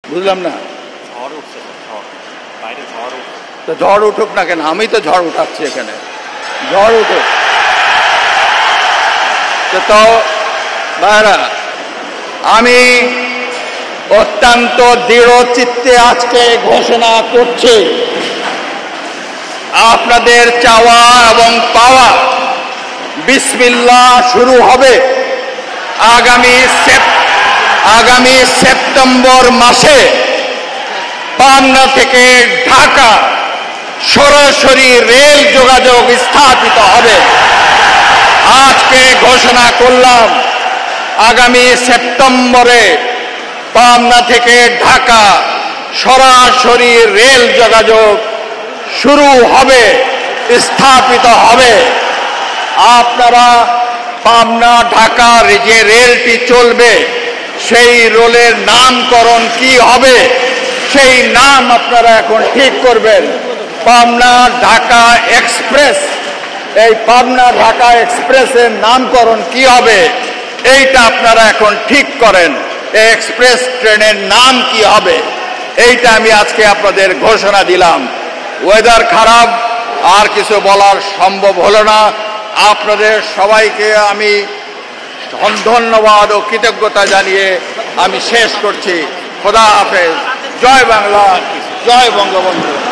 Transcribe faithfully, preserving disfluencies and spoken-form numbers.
বুঝলাম না। ঝড় উঠছে, ঝড় বাইরে ঝড় উঠছে। তো ঝড় উঠুক না কেন, আমি তো ঝড় উঠাচ্ছি এখানে, ঝড় উঠুক। তো ভাইরা, আমি অত্যন্ত দৃঢ় চিত্তে আজকে ঘোষণা করছি, আপনাদের চাওয়া এবং পাওয়া বিসমিল্লাহ শুরু হবে আগামী আগামী সেপ্টেম্বর মাসে পাবনা থেকে ঢাকা সরাসরি রেল যোগাযোগ স্থাপিত হবে। আজকে ঘোষণা করলাম আগামী সেপ্টেম্বরে পাবনা থেকে ঢাকা সরাসরি রেল যোগাযোগ শুরু হবে, স্থাপিত হবে। আপনারা পাবনা ঢাকার যে রেলটি চলবে সেই রেলের নামকরণ কি হবে সেই নাম আপনারা এখন ঠিক করবেন। পাবনা ঢাকা এক্সপ্রেস, এই পাবনা ঢাকা এক্সপ্রেসের নামকরণ কি হবে এইটা আপনারা এখন ঠিক করেন। এই এক্সপ্রেস ট্রেনের নাম কি হবে এইটা আমি আজকে আপনাদের ঘোষণা দিলাম। ওয়েদার খারাপ, আর কিছু বলার সম্ভব হলো না। আপনাদের সবাইকে আমি ধন্যবাদ ও কৃতজ্ঞতা জানিয়ে আমি শেষ করছি। খোদা হাফেজ। জয় বাংলা, জয় বঙ্গবন্ধু।